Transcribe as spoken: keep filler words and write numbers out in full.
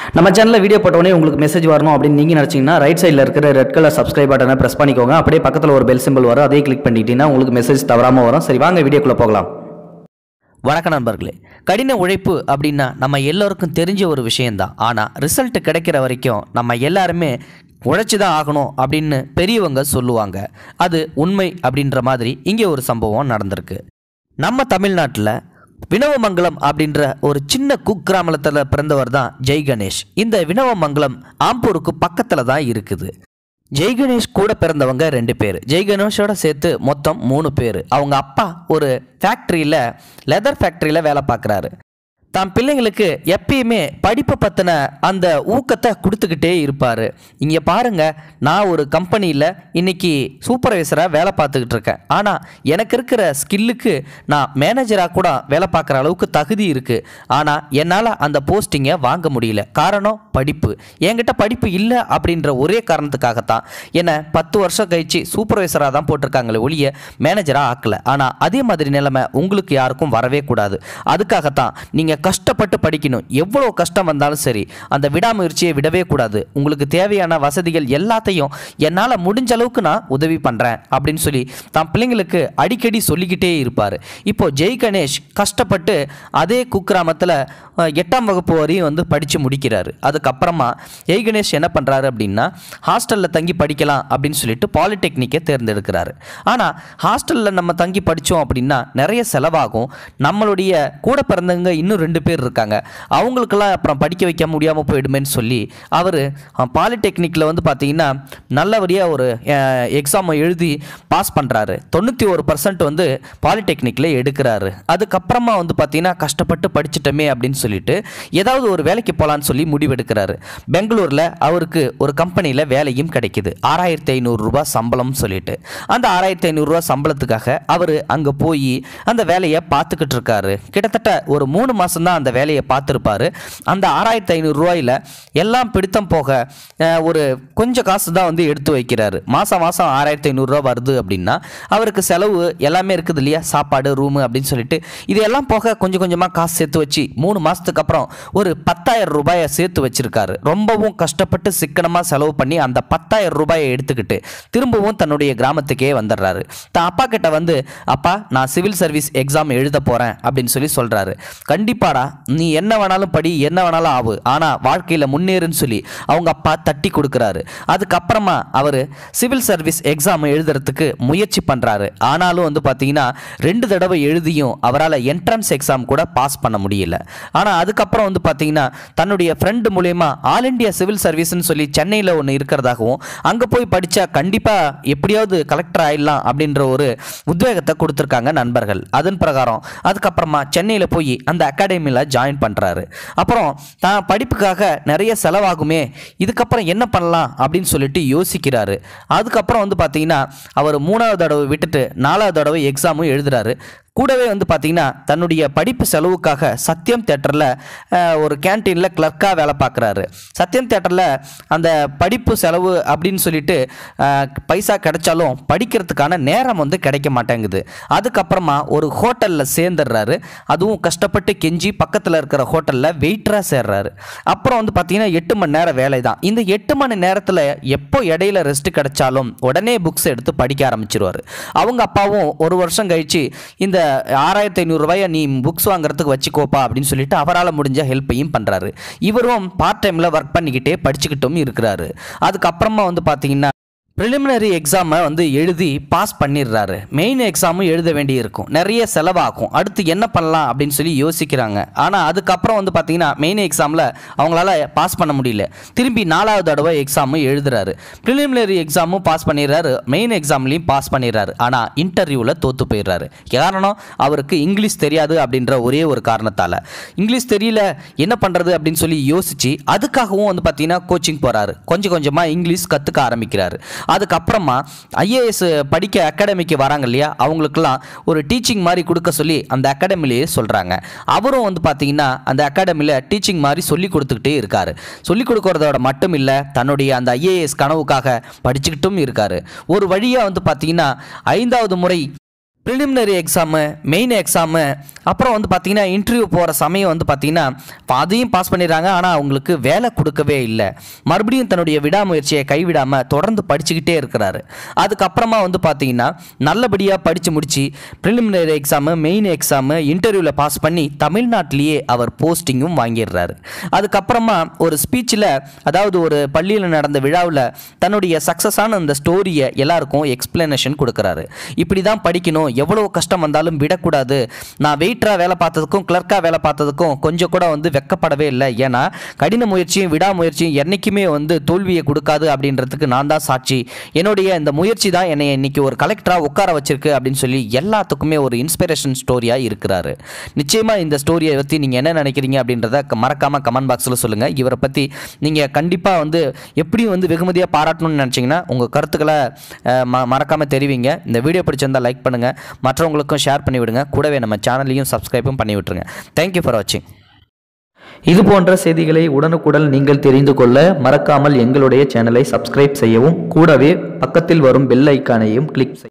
நம்ம சேனலில் வீடியோ போட்டோடனே உங்களுக்கு மெசேஜ் வரணும் அப்படின்னு நீங்கள் நினச்சிங்கன்னா ரைட் சைடில் இருக்கிற ரெட் கலர் சப்ஸ்கிரைப் பட்டனை ப்ரெஸ் பண்ணிக்கோங்க. அப்படியே பக்கத்தில் ஒரு பெல் சிம்பிள் வரும், அதையும் கிளிக் பண்ணிக்கிட்டீங்கன்னா உங்களுக்கு மெசேஜ் தவறாமல் வரும். சரி, வாங்க வீடியோக்குள்ளே போகலாம். வணக்கம் நண்பர்களே. கடின உழைப்பு அப்படின்னா நம்ம எல்லோருக்கும் தெரிஞ்ச ஒரு விஷயந்தான். ஆனால் ரிசல்ட் கிடைக்கிற வரைக்கும் நம்ம எல்லாருமே உழைச்சி தான் ஆகணும் அப்படின்னு பெரியவங்க சொல்லுவாங்க. அது உண்மை அப்படின்ற மாதிரி இங்கே ஒரு சம்பவம் நடந்திருக்கு. நம்ம தமிழ்நாட்டில் வினவமங்கலம் அப்படின்ற ஒரு சின்ன குக்கிராமத்தில் பிறந்தவர் தான் ஜெய் கணேஷ். இந்த வினவமங்கலம் ஆம்பூருக்கு பக்கத்தில் தான் இருக்குது. ஜெய் கணேஷ் கூட பிறந்தவங்க ரெண்டு பேர். ஜெய் கணேஷோட சேர்த்து மொத்தம் மூணு பேர். அவங்க அப்பா ஒரு ஃபேக்ட்ரியில் லெதர் ஃபேக்ட்ரியில் வேலை பார்க்குறாரு. தான் பிள்ளைங்களுக்கு எப்பயுமே படிப்பை பற்றின அந்த ஊக்கத்தை கொடுத்துக்கிட்டே இருப்பார். இங்கே பாருங்கள், நான் ஒரு கம்பெனியில் இன்றைக்கி சூப்பர்வைசராக வேலை பார்த்துக்கிட்டு இருக்கேன். ஆனால் எனக்கு இருக்கிற ஸ்கில்லுக்கு நான் மேனேஜராக கூட வேலை பார்க்குற அளவுக்கு தகுதி இருக்குது. ஆனால் என்னால் அந்த போஸ்டிங்கை வாங்க முடியல. காரணம் படிப்பு. என்கிட்ட படிப்பு இல்லை அப்படின்ற ஒரே காரணத்துக்காகத்தான் என்னை பத்து வருஷம் கழிச்சு சூப்பர்வைசராக தான் போட்டிருக்காங்களே ஒழிய மேனேஜராக ஆக்கலை. ஆனால் அதே மாதிரி நிலைமை உங்களுக்கு யாருக்கும் வரவே கூடாது. அதுக்காகத்தான் நீங்கள் கஷ்டப்பட்டு படிக்கணும். எவ்வளோ கஷ்டம் வந்தாலும் சரி, அந்த விடாமுயற்சியை விடவே கூடாது. உங்களுக்கு தேவையான வசதிகள் எல்லாத்தையும் என்னால் முடிஞ்ச அளவுக்கு நான் உதவி பண்ணுறேன் அப்படின்னு சொல்லி தான் பிள்ளைங்களுக்கு அடிக்கடி சொல்லிக்கிட்டே இருப்பார். இப்போ ஜெய் கணேஷ் கஷ்டப்பட்டு அதே குக்கிராமத்தில் எட்டாம் வகுப்பு வரையும் வந்து படித்து முடிக்கிறாரு. அதுக்கப்புறமா ஜெய் கணேஷ் என்ன பண்ணுறாரு அப்படின்னா ஹாஸ்டலில் தங்கி படிக்கலாம் அப்படின்னு சொல்லிட்டு பாலிடெக்னிக்கை தேர்ந்தெடுக்கிறாரு. ஆனால் ஹாஸ்டலில் நம்ம தங்கி படித்தோம் அப்படின்னா நிறைய செலவாகும். நம்மளுடைய கூட பிறந்தவங்க இன்னும் ரெண்டு பேர் இருக்காங்க, அவங்களுக்கெல்லாம் அப்புறம் படிக்க வைக்க முடியாமல் போயிடுமேன்னு சொல்லி அவர் பாலிடெக்னிக்கில் வந்து பார்த்தீங்கன்னா நல்லபடியாக ஒரு எக்ஸாமை எழுதி பாஸ் பண்ணுறாரு. தொண்ணூற்றி ஒரு பர்சன்ட் வந்து பாலிடெக்னிக்கில் எடுக்கிறாரு. அதுக்கப்புறமா வந்து பார்த்தீங்கன்னா கஷ்டப்பட்டு படிச்சுட்டோமே அப்படின்னு சொல்லிட்டு ஏதாவது ஒரு வேலைக்கு போகலான்னு சொல்லி முடிவெடுக்கிறாரு. பெங்களூரில் அவருக்கு ஒரு கம்பெனியில் வேலையும் கிடைக்கிது. ஆறாயிரத்தி ஐநூறு ரூபாய் சம்பளம் சொல்லிட்டு அந்த ஆறாயிரத்தி ஐநூறுரூவா சம்பளத்துக்காக அவர் அங்கே போய் அந்த வேலையை பார்த்துக்கிட்டு இருக்காரு. கிட்டத்தட்ட ஒரு மூணு மாதம் தான் அந்த வேலையை பார்த்துருப்பாரு. அந்த ஆறாயிரத்தி ஐநூறு ரூபாயில் எல்லாம் பிடித்தம் போக ஒரு கொஞ்சம் காசு தான் வந்து எடுத்து வைக்கிறாரு. மாதம் மாதம் ஆறாயிரத்தி ஐநூறுரூவா வருது அப்படின்னா அவருக்கு செலவு எல்லாமே இருக்குது இல்லையா, சாப்பாடு, ரூமு அப்படின்னு சொல்லிட்டு இதெல்லாம் போக கொஞ்சம் கொஞ்சமாக காசு சேர்த்து வச்சு மூணு மாதத்துக்கு அப்புறம் ஒரு பத்தாயிரம் ரூபாயை சேர்த்து வச்சிருக்காரு. ரொம்பவும் கஷ்டப்பட்டு சிக்கனமாக செலவு பண்ணி அந்த பத்தாயிரம் ரூபாயை எடுத்துக்கிட்டு திரும்பவும் தன்னுடைய கிராமத்துக்கே வந்துடுறாரு. தான் அப்பா கிட்ட வந்து, அப்பா நான் சிவில் சர்வீஸ் எக்ஸாம் எழுத போகிறேன் அப்படின்னு சொல்லி சொல்கிறாரு. கண்டிப்பாடா, நீ என்ன வேணாலும் படி, என்ன வேணாலும் ஆகு, ஆனால் வாழ்க்கையில் முன்னேறுன்னு சொல்லி அவங்க அப்பா தட்டி கொடுக்குறாரு. அதுக்கப்புறமா அவர் சிவில் சர்வீஸ் எக்ஸாம் எழுதுறதுக்கு முயற்சி பண்ணுறாரு. ஆனாலும் வந்து பார்த்தீங்கன்னா ரெண்டு தடவை எழுதியும் அவரால் என்ட்ரன்ஸ் எக்ஸாம் கூட பாஸ் பண்ண முடியல. ஆனால் அதுக்கப்புறம் வந்து பார்த்தீங்கன்னா தன்னுடைய ஃப்ரெண்டு மூலயமா ஆல் இண்டியா சிவில் சர்வீஸ்ன்னு சொல்லி சென்னையில் ஒன்று இருக்கிறதாகவும் அங்கே போய் படித்தா கண்டிப்பாக எப்படியாவது கலெக்டர் ஆயிடலாம் அப்படின்ற ஒரு உத்வேகத்தை கொடுத்துருக்காங்க நண்பர்கள். அதன் பிரகாரம் அதுக்கப்புறமா சென்னையில் போய் அந்த அகாடமியில் ஜாயின் பண்ணுறாரு. அப்புறம் தான் படிப்புக்காக நிறைய செலவாகுமே, இதுக்கப்புறம் என்ன பண்ணலாம் அப்படின்னு சொல்லிட்டு யோசிக்கிறாரு. அதுக்கப்புறம் வந்து பார்த்தீங்கன்னா அவர் மூணாவது தடவை விட்டுட்டு நாலாவது தடவை எக்ஸாமும் எழுதுறாரு. கூடவே வந்து பார்த்தீங்கன்னா தன்னுடைய படிப்பு செலவுக்காக சத்யம் தேட்டரில் ஒரு கேன்டீனில் கிளர்க்காக வேலை பார்க்குறாரு. சத்யம் தேட்டரில் அந்த படிப்பு செலவு அப்படின்னு சொல்லிட்டு பைசா கிடைச்சாலும் படிக்கிறதுக்கான நேரம் வந்து கிடைக்க மாட்டேங்குது. அதுக்கப்புறமா ஒரு ஹோட்டலில் சேர்ந்துடுறாரு. அதுவும் கஷ்டப்பட்டு கெஞ்சி பக்கத்தில் இருக்கிற ஹோட்டலில் வெயிட்டராக சேர்றாரு. அப்புறம் வந்து பார்த்தீங்கன்னா எட்டு மணி நேரம் வேலை தான். இந்த எட்டு மணி நேரத்தில் எப்போ இடையில ரெஸ்ட் கிடைச்சாலும் உடனே புக்ஸ் எடுத்து படிக்க ஆரம்பிச்சிருவார். அவங்க அப்பாவும் ஒரு வருஷம் கழிச்சு இந்த ஆறாயிரத்தி ஐநூறு ரூபாயை நீ புக்ஸ் வாங்குறதுக்கு வச்சுக்கோப்பா அப்படின்னு சொல்லிட்டு அவரால் முடிஞ்ச ஹெல்ப்பையும் பண்ணுறாரு. இவரும் பார்ட் டைமில் ஒர்க் பண்ணிக்கிட்டே படிச்சுக்கிட்டும் இருக்கிறாரு. அதுக்கப்புறமா வந்து பார்த்தீங்கன்னா ப்ரிலிமினரி எக்ஸாமை வந்து எழுதி பாஸ் பண்ணிடுறாரு. மெயின் எக்ஸாமும் எழுத வேண்டி இருக்கும், நிறைய செலவாகும். அடுத்து என்ன பண்ணலாம் அப்படின்னு சொல்லி யோசிக்கிறாங்க. ஆனால் அதுக்கப்புறம் வந்து பார்த்தீங்கன்னா மெயின் எக்ஸாமில் அவங்களால பாஸ் பண்ண முடியல. திரும்பி நாலாவது தடவை எக்ஸாமும் எழுதுறாரு. ப்ரிலிமினரி எக்ஸாமும் பாஸ் பண்ணிடுறாரு, மெயின் எக்ஸாம்லையும் பாஸ் பண்ணிடுறாரு. ஆனால் இன்டர்வியூவில் தோற்று போயிடுறாரு. காரணம், அவருக்கு இங்கிலீஷ் தெரியாது அப்படின்ற ஒரே ஒரு காரணத்தால். இங்கிலீஷ் தெரியல, என்ன பண்ணுறது அப்படின்னு சொல்லி யோசித்து அதுக்காகவும் வந்து பார்த்தீங்கன்னா கோச்சிங் போகிறாரு. கொஞ்சம் கொஞ்சமாக இங்கிலீஷ் கற்றுக்க ஆரம்பிக்கிறாரு. அதுக்கப்புறமா ஐஏஎஸ் படிக்க அகாடமிக்கு வராங்க இல்லையா, அவங்களுக்கெல்லாம் ஒரு டீச்சிங் மாதிரி கொடுக்க சொல்லி அந்த அகாடமிலேயே சொல்கிறாங்க. அவரும் வந்து பார்த்தீங்கன்னா அந்த அகாடமியில் டீச்சிங் மாதிரி சொல்லி கொடுத்துக்கிட்டே இருக்காரு. சொல்லி கொடுக்கறதோட மட்டும் இல்லை, தன்னுடைய அந்த ஐஏஎஸ் கனவுக்காக படிச்சுக்கிட்டும் இருக்காரு. ஒரு வழியாக வந்து பார்த்தீங்கன்னா ஐந்தாவது முறை ப்ரிலிமினரி எக்ஸாமு, மெயின் எக்ஸாமு, அப்புறம் வந்து பார்த்திங்கன்னா இன்டர்வியூ போகிற சமயம் வந்து பார்த்திங்கன்னா அதையும் பாஸ் பண்ணிடுறாங்க. ஆனால் அவங்களுக்கு வேலை கொடுக்கவே இல்லை. மறுபடியும் தன்னுடைய விடாமுயற்சியை கைவிடாமல் தொடர்ந்து படிச்சுக்கிட்டே இருக்கிறாரு. அதுக்கப்புறமா வந்து பார்த்திங்கன்னா நல்லபடியாக படித்து முடித்து ப்ரிலிமினரி எக்ஸாமு, மெயின் எக்ஸாமு, இன்டர்வியூவில் பாஸ் பண்ணி தமிழ்நாட்டிலேயே அவர் போஸ்டிங்கும் வாங்கிடுறாரு. அதுக்கப்புறமா ஒரு ஸ்பீச்சில், அதாவது ஒரு பள்ளியில் நடந்த விழாவில் தன்னுடைய சக்ஸஸான அந்த ஸ்டோரியை எல்லாருக்கும் எக்ஸ்பிளனேஷன் கொடுக்குறாரு. இப்படி தான் படிக்கணும், எவ்வளோ கஷ்டம் வந்தாலும் விடக்கூடாது. நான் வெயிட்டராக வேலை பார்த்ததுக்கும் கிளர்க்காக வேலை பார்த்ததுக்கும் கொஞ்சம் கூட வந்து வெக்கப்படவே இல்லை. ஏன்னா கடின முயற்சியும் விடாமுயற்சியும் என்றைக்குமே வந்து தோல்வியை கொடுக்காது அப்படின்றதுக்கு நான் தான் சாட்சி. என்னுடைய இந்த முயற்சி தான் என்னை இன்னைக்கு ஒரு கலெக்டராக உட்கார வச்சிருக்கு அப்படின்னு சொல்லி எல்லாத்துக்குமே ஒரு இன்ஸ்பிரேஷன் ஸ்டோரியாக இருக்கிறாரு. நிச்சயமாக இந்த ஸ்டோரியை பற்றி நீங்கள் என்ன நினைக்கிறீங்க அப்படின்றத மறக்காமல் கமெண்ட் பாக்ஸில் சொல்லுங்கள். இவரை பற்றி நீங்கள் கண்டிப்பாக வந்து எப்படியும் வந்து வெகுமதியாக பாராட்டணும்னு நினச்சிங்கன்னா உங்கள் கருத்துக்களை ம மறக்காமல் தெரிவிங்க. இந்த வீடியோ பிடிச்சிருந்தால் லைக் பண்ணுங்கள், மற்றவங்களுக்கும் ஷேர் பண்ணி விடுங்க. கூடவே நம்ம சேனலையும் சப்ஸ்கிரைபும் பண்ணி விட்டுருங்க. தேங்க்யூ ஃபார் வாட்சிங். இது போன்ற செய்திகளை உடனுக்குடன் நீங்கள் தெரிந்து கொள்ள மறக்காமல் எங்களுடைய சேனலை சப்ஸ்கிரைப் செய்யவும், கூடவே பக்கத்தில் வரும் பெல் ஐக்கானையும் கிளிக் செய்யவும்.